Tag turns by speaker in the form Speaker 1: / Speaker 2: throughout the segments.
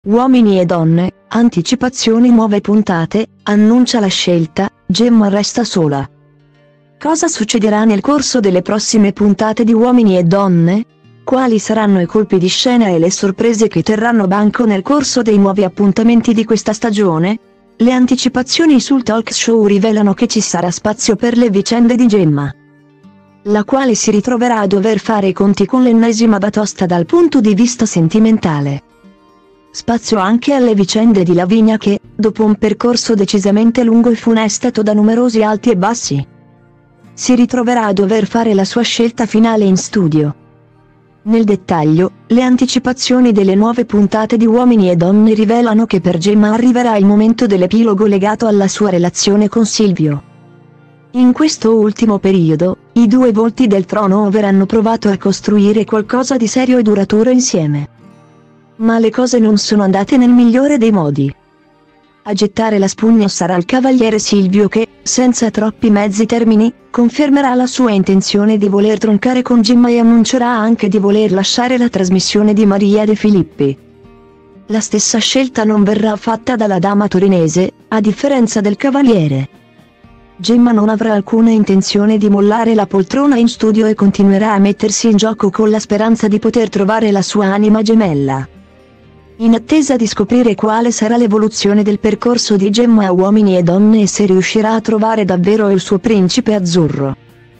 Speaker 1: Uomini e donne, anticipazioni nuove puntate, annuncia la scelta, Gemma resta sola. Cosa succederà nel corso delle prossime puntate di Uomini e Donne? Quali saranno i colpi di scena e le sorprese che terranno banco nel corso dei nuovi appuntamenti di questa stagione? Le anticipazioni sul talk show rivelano che ci sarà spazio per le vicende di Gemma, la quale si ritroverà a dover fare i conti con l'ennesima batosta dal punto di vista sentimentale. Spazio anche alle vicende di Lavinia che, dopo un percorso decisamente lungo e funestato da numerosi alti e bassi, si ritroverà a dover fare la sua scelta finale in studio. Nel dettaglio, le anticipazioni delle nuove puntate di Uomini e Donne rivelano che per Gemma arriverà il momento dell'epilogo legato alla sua relazione con Silvio. In questo ultimo periodo, i due volti del trono avranno provato a costruire qualcosa di serio e duraturo insieme. Ma le cose non sono andate nel migliore dei modi. A gettare la spugna sarà il cavaliere Silvio che, senza troppi mezzi termini, confermerà la sua intenzione di voler troncare con Gemma e annuncerà anche di voler lasciare la trasmissione di Maria De Filippi. La stessa scelta non verrà fatta dalla dama torinese, a differenza del cavaliere. Gemma non avrà alcuna intenzione di mollare la poltrona in studio e continuerà a mettersi in gioco con la speranza di poter trovare la sua anima gemella. In attesa di scoprire quale sarà l'evoluzione del percorso di Gemma a Uomini e Donne e se riuscirà a trovare davvero il suo principe azzurro.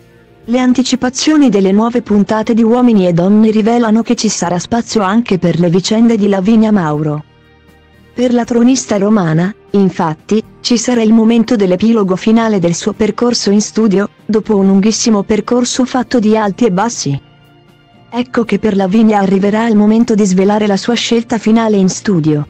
Speaker 1: Le anticipazioni delle nuove puntate di Uomini e Donne rivelano che ci sarà spazio anche per le vicende di Lavinia Mauro. Per la tronista romana, infatti, ci sarà il momento dell'epilogo finale del suo percorso in studio, dopo un lunghissimo percorso fatto di alti e bassi. Ecco che per Lavinia arriverà il momento di svelare la sua scelta finale in studio.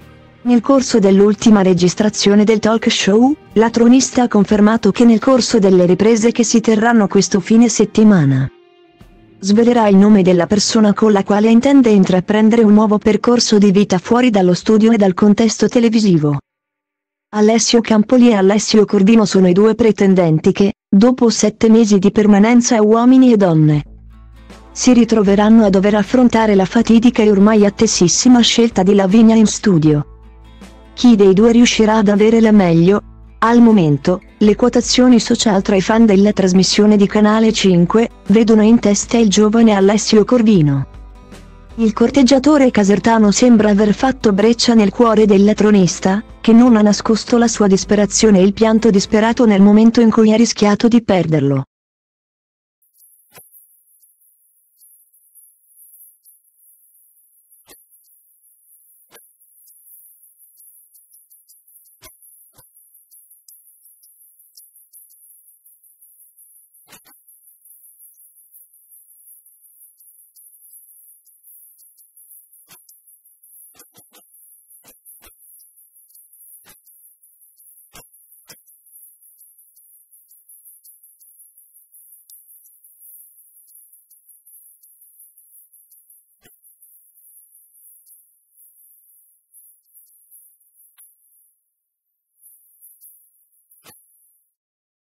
Speaker 1: Nel corso dell'ultima registrazione del talk show, la tronista ha confermato che nel corso delle riprese che si terranno questo fine settimana, svelerà il nome della persona con la quale intende intraprendere un nuovo percorso di vita fuori dallo studio e dal contesto televisivo. Alessio Campoli e Alessio Corvino sono i due pretendenti che, dopo 7 mesi di permanenza a Uomini e Donne, si ritroveranno a dover affrontare la fatidica e ormai attesissima scelta di Lavinia in studio. Chi dei due riuscirà ad avere la meglio? Al momento, le quotazioni social tra i fan della trasmissione di Canale 5 vedono in testa il giovane Alessio Corvino. Il corteggiatore casertano sembra aver fatto breccia nel cuore della tronista, che non ha nascosto la sua disperazione e il pianto disperato nel momento in cui ha rischiato di perderlo.